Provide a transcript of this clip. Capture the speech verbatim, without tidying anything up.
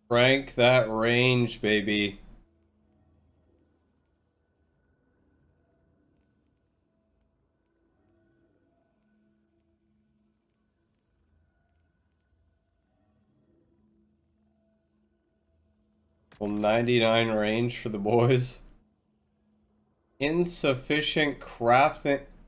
Crank that range, baby. Well, ninety-nine range for the boys. Insufficient crafting.